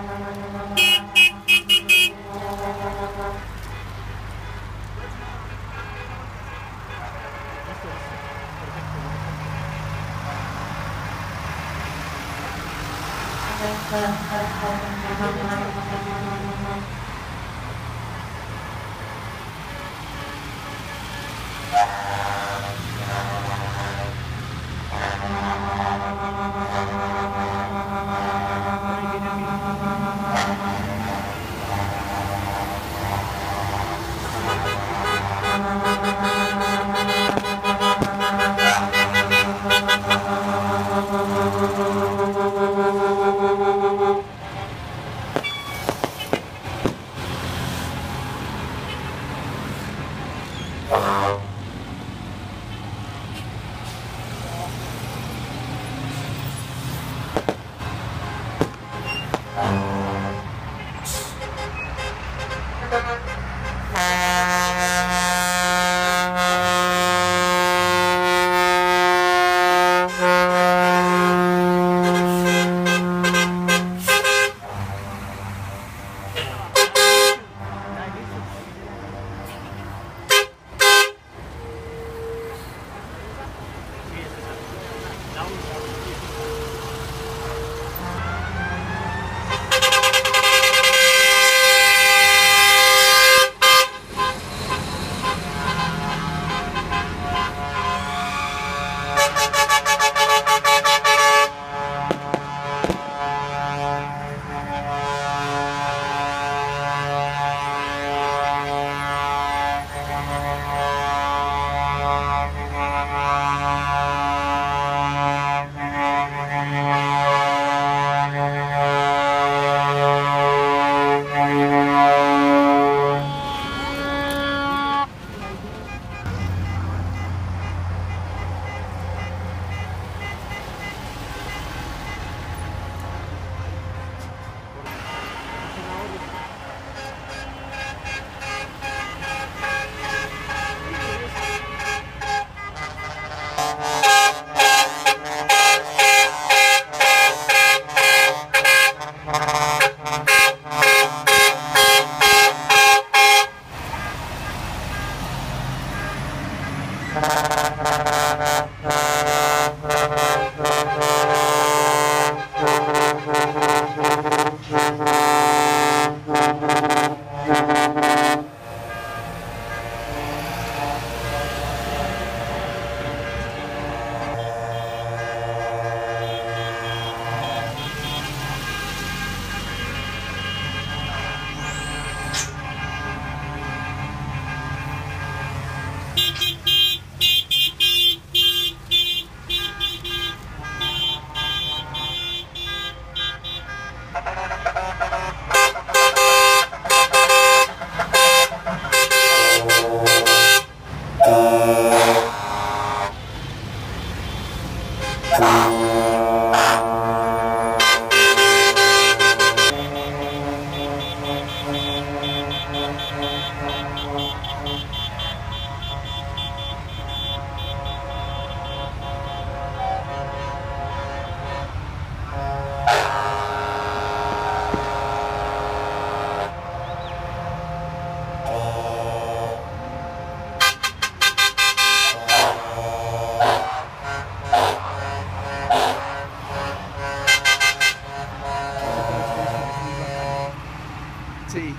Sí.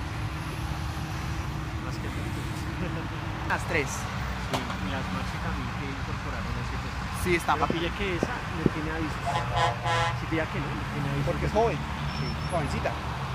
Más que tanto. Las tres. Sí, y las Maxi también que incorporaron ese tema. Sí, está Pero pilla que esa no tiene avisos. Si pilla que no tiene avisos. porque es joven, Sí. jovencita.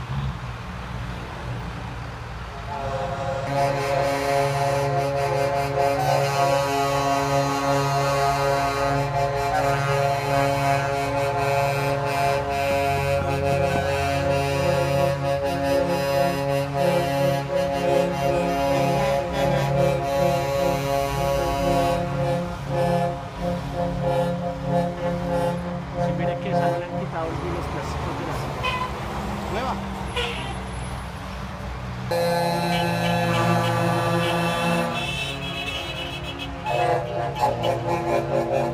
Si mire que esa no le han quitado los plásticos de la silla. Nueva.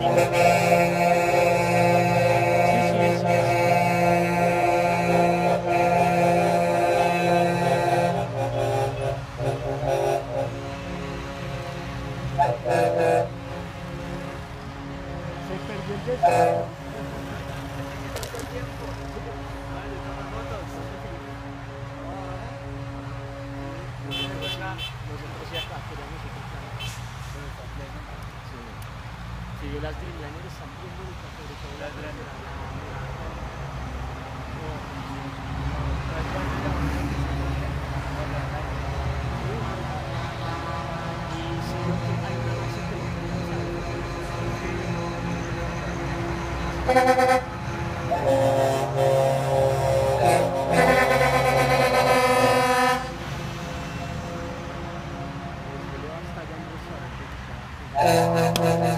Sí, sí, sí. Nosotros sí acá queríamos otro carro. Sí, las Dreamliner están bien bonitas, sobre todo las Dreamliner. Y sí, hay una versión que no queremos saber. Hasta allá no sabe.